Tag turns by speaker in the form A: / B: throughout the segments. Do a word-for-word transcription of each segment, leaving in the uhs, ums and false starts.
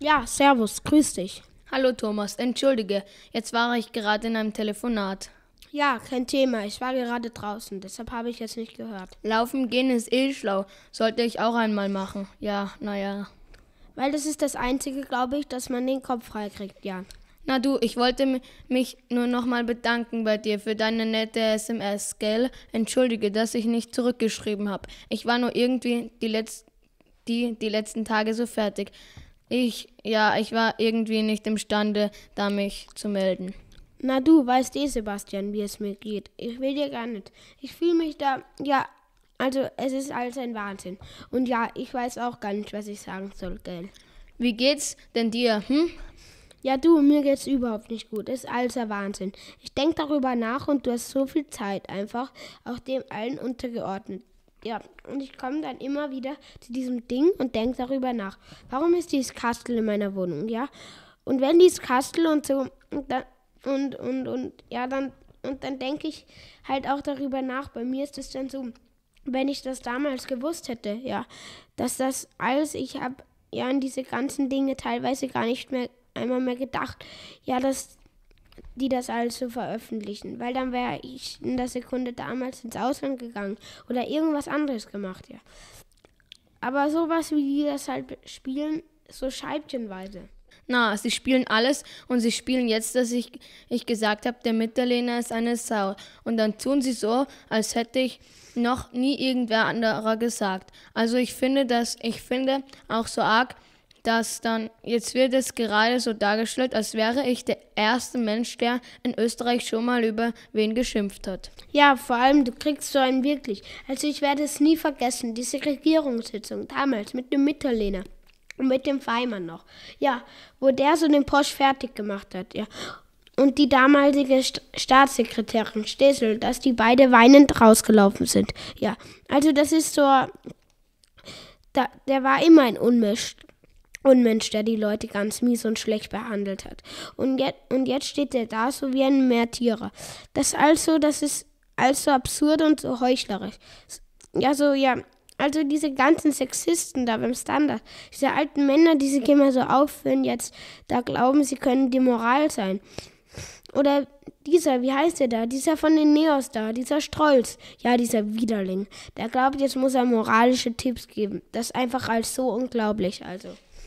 A: Ja, servus, grüß dich.
B: Hallo Thomas, entschuldige, jetzt war ich gerade in einem Telefonat.
A: Ja, kein Thema, ich war gerade draußen, deshalb habe ich jetzt nicht gehört.
B: Laufen gehen ist eh schlau, sollte ich auch einmal machen. Ja, naja.
A: Weil das ist das Einzige, glaube ich, dass man den Kopf frei kriegt, ja.
B: Na du, ich wollte mich nur nochmal bedanken bei dir für deine nette S M S, gell? Entschuldige, dass ich nicht zurückgeschrieben habe. Ich war nur irgendwie die, Letz- die, die letzten Tage so fertig. Ich, ja, ich war irgendwie nicht imstande, da mich zu melden.
A: Na du, weißt eh, Sebastian, wie es mir geht. Ich will dir gar nicht. Ich fühle mich da, ja, also es ist alles ein Wahnsinn. Und ja, ich weiß auch gar nicht, was ich sagen soll, gell?
B: Wie geht's denn dir, hm?
A: Ja du, mir geht's überhaupt nicht gut. Es ist alles ein Wahnsinn. Ich denke darüber nach und du hast so viel Zeit einfach, auch dem allen untergeordnet. Ja, und ich komme dann immer wieder zu diesem Ding und denke darüber nach. Warum ist dieses Kastel in meiner Wohnung, ja? Und wenn dieses Kastel und so, und dann, und, und, und, ja, dann, und dann denke ich halt auch darüber nach. Bei mir ist es dann so, wenn ich das damals gewusst hätte, ja, dass das alles, ich habe ja an diese ganzen Dinge teilweise gar nicht mehr einmal mehr gedacht, ja, dass die das alles so veröffentlichen, weil dann wäre ich in der Sekunde damals ins Ausland gegangen oder irgendwas anderes gemacht, ja. Aber sowas, wie die das halt spielen, so scheibchenweise.
B: Na, sie spielen alles und sie spielen jetzt, dass ich, ich gesagt habe, der Mitterlehner ist eine Sau. Und dann tun sie so, als hätte ich noch nie irgendwer anderer gesagt. Also ich finde das, ich finde auch so arg, dass dann, jetzt wird es gerade so dargestellt, als wäre ich der erste Mensch, der in Österreich schon mal über wen geschimpft hat.
A: Ja, vor allem, du kriegst so einen wirklich. Also ich werde es nie vergessen, diese Regierungssitzung damals mit dem Mitterlehner und mit dem Feimann noch. Ja, wo der so den Posch fertig gemacht hat, ja. Und die damalige St- Staatssekretärin Stesel, dass die beide weinend rausgelaufen sind. Ja, also das ist so, da, der war immer ein Unmensch. Unmensch, der die Leute ganz mies und schlecht behandelt hat. Und, je, und jetzt steht er da so wie ein Märtyrer. Das also, das ist also absurd und so heuchlerisch. Ja, so, ja, also diese ganzen Sexisten da beim Standard, diese alten Männer, die sich immer so aufführen jetzt, da glauben, sie können die Moral sein. Oder dieser, wie heißt der da, dieser von den Neos da, dieser Strolz, ja, dieser Widerling, der glaubt, jetzt muss er moralische Tipps geben. Das ist einfach als so unglaublich, also.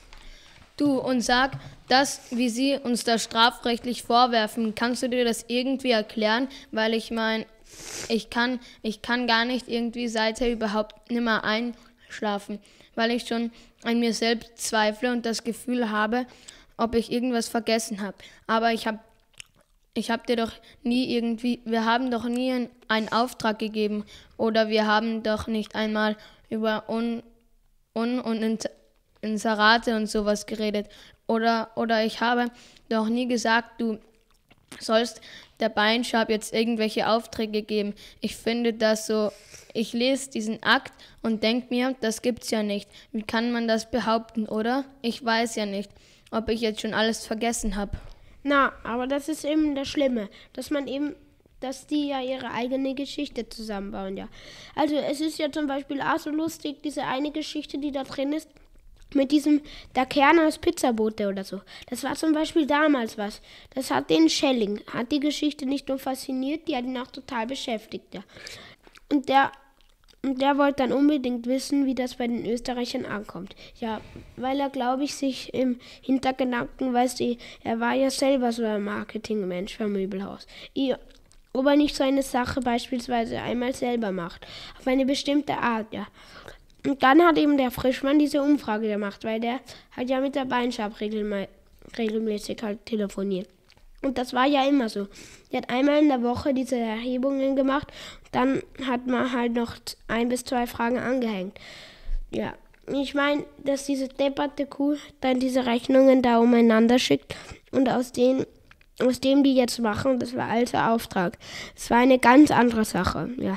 B: Du, und sag, das, wie sie uns da strafrechtlich vorwerfen, kannst du dir das irgendwie erklären? Weil ich meine, ich kann, ich kann gar nicht irgendwie seither überhaupt nicht mehr einschlafen, weil ich schon an mir selbst zweifle und das Gefühl habe, ob ich irgendwas vergessen habe. Aber ich habe ich hab dir doch nie irgendwie, wir haben doch nie einen Auftrag gegeben oder wir haben doch nicht einmal über Un, Un und Int Inserate und sowas geredet. Oder, oder ich habe doch nie gesagt, du sollst der Beinschab jetzt irgendwelche Aufträge geben. Ich finde das so, ich lese diesen Akt und denke mir, das gibt's ja nicht. Wie kann man das behaupten, oder? Ich weiß ja nicht, ob ich jetzt schon alles vergessen habe.
A: Na, aber das ist eben das Schlimme, dass man eben, dass die ja ihre eigene Geschichte zusammenbauen, ja. Also es ist ja zum Beispiel auch so lustig, diese eine Geschichte, die da drin ist, mit diesem, der Kern aus Pizzabote oder so. Das war zum Beispiel damals was. Das hat den Schelling, hat die Geschichte nicht nur fasziniert, die hat ihn auch total beschäftigt, ja. Und der, und der wollte dann unbedingt wissen, wie das bei den Österreichern ankommt. Ja, weil er, glaube ich, sich im Hintergedanken, weißt du, er war ja selber so ein Marketingmensch für Möbelhaus. Ja, ob er nicht so eine Sache beispielsweise einmal selber macht. Auf eine bestimmte Art, ja. Und dann hat eben der Frischmann diese Umfrage gemacht, weil der hat ja mit der Beinschab regelmä- regelmäßig halt telefoniert. Und das war ja immer so. Die hat einmal in der Woche diese Erhebungen gemacht, dann hat man halt noch ein bis zwei Fragen angehängt. Ja, ich meine, dass diese depperte Kuh dann diese Rechnungen da umeinander schickt und aus denen aus dem die jetzt machen, das war also Auftrag. Das war eine ganz andere Sache, ja.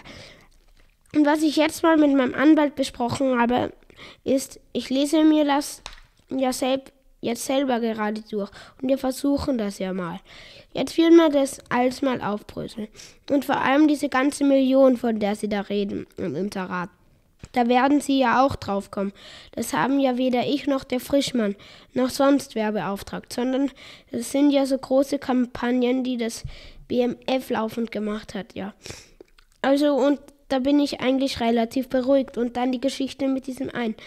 A: Und was ich jetzt mal mit meinem Anwalt besprochen habe, ist, ich lese mir das ja selb, jetzt selber gerade durch und wir versuchen das ja mal. Jetzt würden wir das alles mal aufbröseln. Und vor allem diese ganze Million, von der sie da reden im Inserat. Da werden Sie ja auch drauf kommen. Das haben ja weder ich noch der Frischmann noch sonst wer beauftragt, sondern das sind ja so große Kampagnen, die das B M F laufend gemacht hat, ja. Also, und da bin ich eigentlich relativ beruhigt. Und dann die Geschichte mit diesem einen.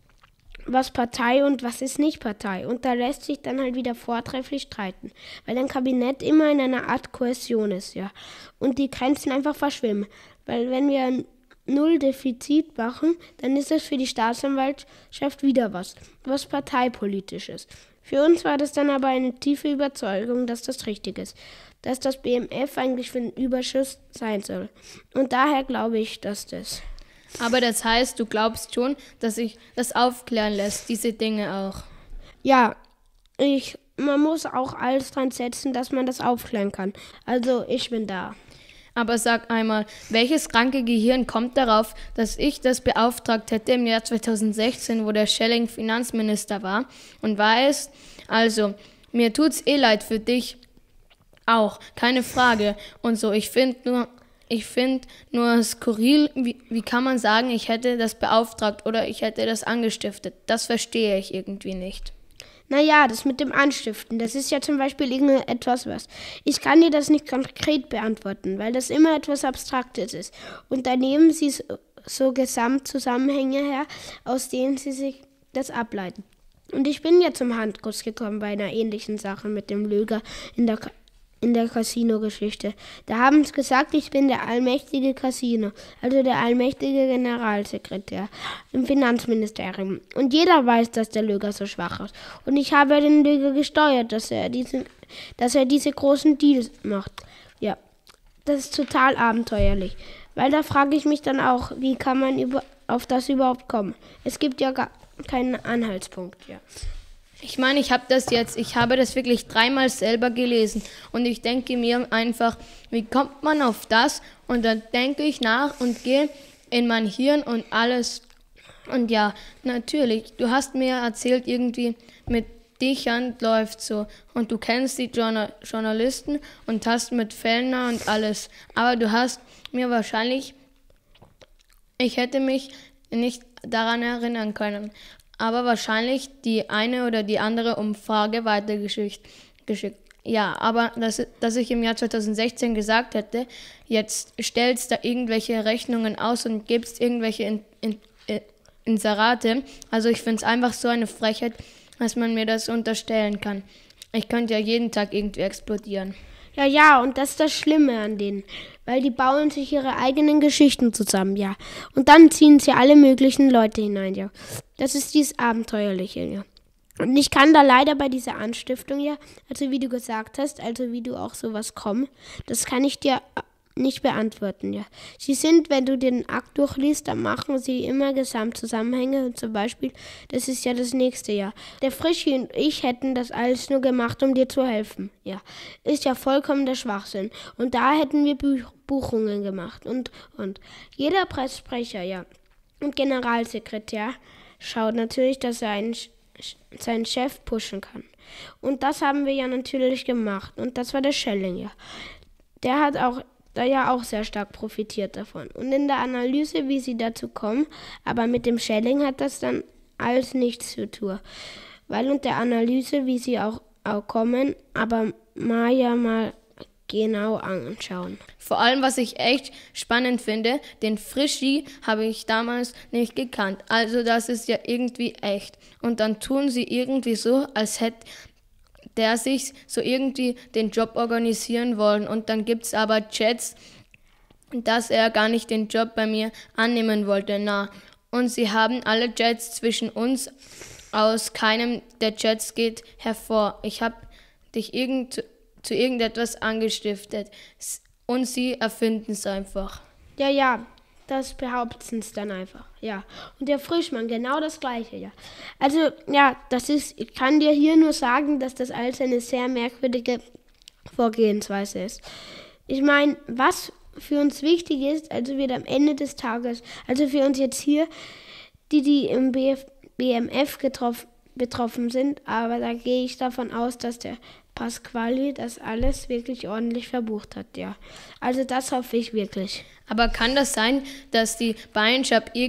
A: Was Partei und was ist nicht Partei. Und da lässt sich dann halt wieder vortrefflich streiten, weil ein Kabinett immer in einer Art Kohäsion ist, ja. Und die Grenzen einfach verschwimmen. Weil wenn wir ein Null-Defizit machen, dann ist das für die Staatsanwaltschaft wieder was, was parteipolitisches. Für uns war das dann aber eine tiefe Überzeugung, dass das richtig ist, dass das B M F eigentlich für den Überschuss sein soll. Und daher glaube ich, dass das...
B: Aber das heißt, du glaubst schon, dass sich das aufklären lässt, diese Dinge auch?
A: Ja, ich, man muss auch alles dran setzen, dass man das aufklären kann. Also ich bin da.
B: Aber sag einmal, welches kranke Gehirn kommt darauf, dass ich das beauftragt hätte im Jahr zweitausendsechzehn, wo der Schelling Finanzminister war und war es? Also, mir tut's eh leid für dich auch, keine Frage. Und so, ich finde nur, ich finde nur skurril, wie, wie kann man sagen, ich hätte das beauftragt oder ich hätte das angestiftet? Das verstehe ich irgendwie nicht.
A: Naja, das mit dem Anstiften, das ist ja zum Beispiel irgendetwas was. Ich kann dir das nicht konkret beantworten, weil das immer etwas Abstraktes ist. Und daneben sie so Gesamtzusammenhänge her, aus denen sie sich das ableiten. Und ich bin ja zum Handkuss gekommen bei einer ähnlichen Sache mit dem Löger in der Ka- in der Casino-Geschichte. Da haben sie gesagt, ich bin der allmächtige Casino, also der allmächtige Generalsekretär im Finanzministerium. Und jeder weiß, dass der Löger so schwach ist. Und ich habe den Löger gesteuert, dass er diese, dass er diese großen Deals macht. Ja, das ist total abenteuerlich. Weil da frage ich mich dann auch, wie kann man über, auf das überhaupt kommen? Es gibt ja gar keinen Anhaltspunkt, ja.
B: Ich meine, ich habe das jetzt, ich habe das wirklich dreimal selber gelesen und ich denke mir einfach, wie kommt man auf das? Und dann denke ich nach und gehe in mein Hirn und alles. Und ja, natürlich, du hast mir erzählt, irgendwie mit Dichern läuft so und du kennst die Journal- Journalisten und hast mit Fellner und alles. Aber du hast mir wahrscheinlich, ich hätte mich nicht daran erinnern können. Aber wahrscheinlich die eine oder die andere Umfrage weitergeschickt. Geschickt. Ja, aber dass, dass ich im Jahr zweitausendsechzehn gesagt hätte, jetzt stellst da irgendwelche Rechnungen aus und gibst irgendwelche in, in, in, Inserate. Also ich finde es einfach so eine Frechheit, dass man mir das unterstellen kann. Ich könnte ja jeden Tag irgendwie explodieren.
A: Ja, ja, und das ist das Schlimme an denen, weil die bauen sich ihre eigenen Geschichten zusammen, ja. Und dann ziehen sie alle möglichen Leute hinein, ja. Das ist dieses Abenteuerliche, ja. Und ich kann da leider bei dieser Anstiftung, ja, also wie du gesagt hast, also wie du auch sowas kommst, das kann ich dir nicht beantworten, ja. Sie sind, wenn du den Akt durchliest, dann machen sie immer Gesamtzusammenhänge und zum Beispiel, das ist ja das nächste Jahr. Der Frischi und ich hätten das alles nur gemacht, um dir zu helfen, ja. Ist ja vollkommen der Schwachsinn. Und da hätten wir Buch- Buchungen gemacht und, und. Jeder Pressesprecher, ja, und Generalsekretär schaut natürlich, dass er einen, seinen Chef pushen kann. Und das haben wir ja natürlich gemacht. Und das war der Schelling, ja. Der hat auch da ja auch sehr stark profitiert davon. Und in der Analyse, wie sie dazu kommen, aber mit dem Schelling hat das dann alles nichts zu tun. Weil und der Analyse, wie sie auch, auch kommen, aber mal ja mal genau anschauen.
B: Vor allem, was ich echt spannend finde, den Frischi habe ich damals nicht gekannt. Also das ist ja irgendwie echt. Und dann tun sie irgendwie so, als hätte der sich so irgendwie den Job organisieren wollen. Und dann gibt es aber Chats, dass er gar nicht den Job bei mir annehmen wollte. Na, und sie haben alle Chats zwischen uns, aus keinem der Chats geht hervor. Ich habe dich irgend, zu irgendetwas angestiftet und sie erfinden es einfach.
A: Ja, ja, das behaupten sie dann einfach, ja. Und der Frischmann, genau das Gleiche, ja. Also, ja, das ist, ich kann dir hier nur sagen, dass das alles eine sehr merkwürdige Vorgehensweise ist. Ich meine, was für uns wichtig ist, also wird am Ende des Tages, also für uns jetzt hier, die, die im B F, B M F getroffen, betroffen sind, aber da gehe ich davon aus, dass der Pasquali das alles wirklich ordentlich verbucht hat, ja. Also das hoffe ich wirklich.
B: Aber kann das sein, dass die Beinschab irgend,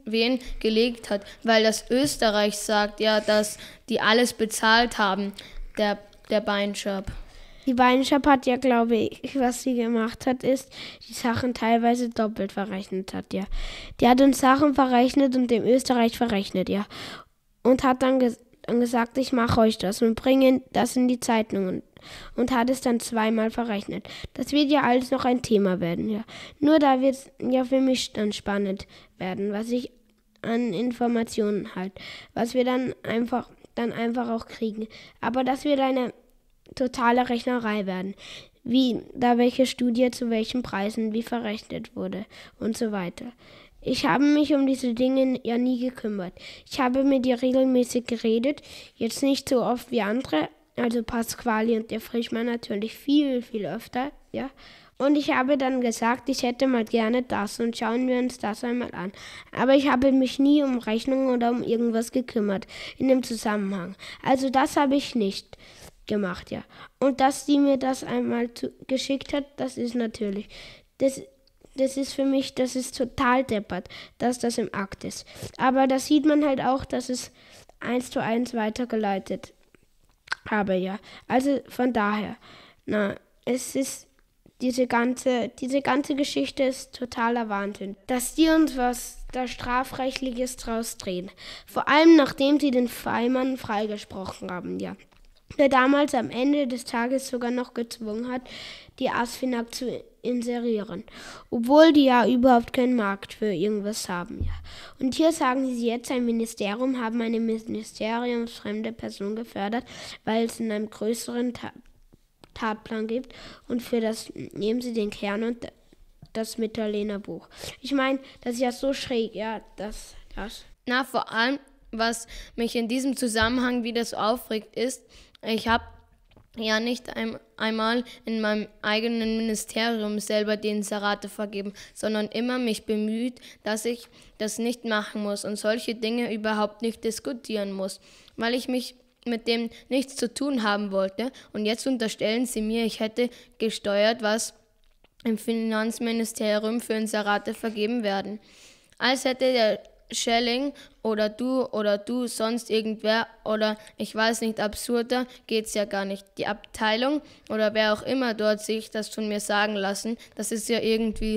B: irgendwen gelegt hat, weil das Österreich sagt ja, dass die alles bezahlt haben, der, der Beinshop.
A: Die Weinshop hat ja, glaube ich, was sie gemacht hat, ist, die Sachen teilweise doppelt verrechnet hat, ja. Die hat uns Sachen verrechnet und dem Österreich verrechnet, ja. Und hat dann, ges- dann gesagt, ich mache euch das und bringe das in die Zeitung und, und hat es dann zweimal verrechnet. Das wird ja alles noch ein Thema werden, ja. Nur da wird es ja für mich dann spannend werden, was ich an Informationen halt, was wir dann einfach, dann einfach auch kriegen. Aber das wird eine totale Rechnerei werden, wie da welche Studie zu welchen Preisen wie verrechnet wurde und so weiter. Ich habe mich um diese Dinge ja nie gekümmert. Ich habe mit ihr regelmäßig geredet, jetzt nicht so oft wie andere, also Pasquali und der Frischmann natürlich viel, viel öfter, ja. Und ich habe dann gesagt, ich hätte mal gerne das und schauen wir uns das einmal an. Aber ich habe mich nie um Rechnungen oder um irgendwas gekümmert in dem Zusammenhang. Also das habe ich nicht gemacht, ja. Und dass die mir das einmal zu, geschickt hat, das ist natürlich, das, das ist für mich, das ist total deppert, dass das im Akt ist. Aber da sieht man halt auch, dass es eins zu eins weitergeleitet habe, ja. Also von daher, na, es ist diese ganze, diese ganze Geschichte ist totaler Wahnsinn. Dass die uns was da Strafrechtliches draus drehen. Vor allem nachdem sie den Feimann freigesprochen haben, ja. Der damals am Ende des Tages sogar noch gezwungen hat, die Asfinag zu inserieren, obwohl die ja überhaupt keinen Markt für irgendwas haben. Ja. Und hier sagen sie jetzt, ein Ministerium haben eine ministeriumsfremde Person gefördert, weil es in einem größeren Ta- Tatplan gibt und für das nehmen sie den Kern und das Mitterlehner Buch. Ich meine, das ist ja so schräg, ja, das, das.
B: Na, vor allem, was mich in diesem Zusammenhang wieder so aufregt, ist, ich habe ja nicht ein, einmal in meinem eigenen Ministerium selber die Inserate vergeben, sondern immer mich bemüht, dass ich das nicht machen muss und solche Dinge überhaupt nicht diskutieren muss, weil ich mich mit dem nichts zu tun haben wollte. Und jetzt unterstellen sie mir, ich hätte gesteuert, was im Finanzministerium für Inserate vergeben werden. Als hätte der Schelling oder du oder du sonst irgendwer oder ich weiß nicht, absurder geht's ja gar nicht. Die Abteilung oder wer auch immer dort sich das von mir sagen lassen, das ist ja irgendwie...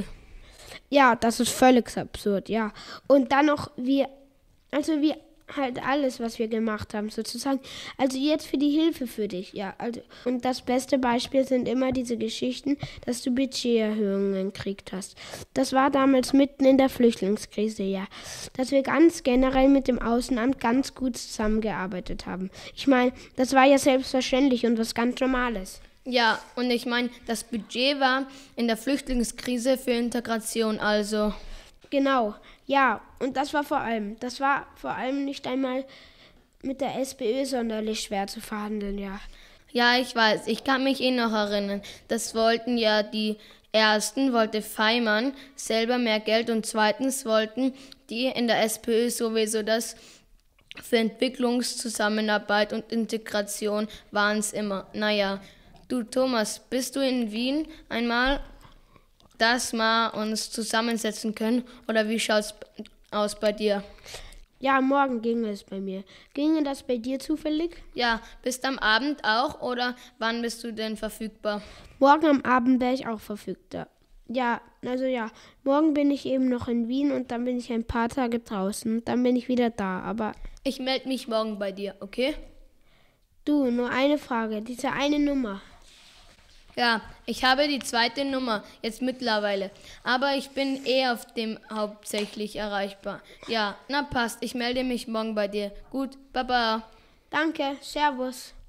A: Ja, das ist völlig absurd, ja. Und dann noch, wir, also wir halt alles, was wir gemacht haben, sozusagen. Also jetzt für die Hilfe für dich, ja. Also, und das beste Beispiel sind immer diese Geschichten, dass du Budgeterhöhungen gekriegt hast. Das war damals mitten in der Flüchtlingskrise, ja. Dass wir ganz generell mit dem Außenamt ganz gut zusammengearbeitet haben. Ich meine, das war ja selbstverständlich und was ganz Normales.
B: Ja, und ich meine, das Budget war in der Flüchtlingskrise für Integration, also...
A: Genau, ja, und das war vor allem, das war vor allem nicht einmal mit der SPÖ sonderlich schwer zu verhandeln, ja.
B: Ja, ich weiß, ich kann mich eh noch erinnern. Das wollten ja die Ersten, wollte Feimann selber mehr Geld und zweitens wollten die in der SPÖ sowieso das für Entwicklungszusammenarbeit und Integration waren es immer. Naja, du Thomas, bist du in Wien einmal, dass wir uns zusammensetzen können oder wie schaut's aus bei dir?
A: Ja, morgen ginge es bei mir. Ginge das bei dir zufällig?
B: Ja, bist am Abend auch oder wann bist du denn verfügbar?
A: Morgen am Abend wäre ich auch verfügbar. Ja, also ja, morgen bin ich eben noch in Wien und dann bin ich ein paar Tage draußen. Dann bin ich wieder da, aber...
B: Ich melde mich morgen bei dir, okay?
A: Du, nur eine Frage, diese eine Nummer.
B: Ja, ich habe die zweite Nummer jetzt mittlerweile, aber ich bin eh auf dem hauptsächlich erreichbar. Ja, na passt, ich melde mich morgen bei dir. Gut, baba.
A: Danke, Servus.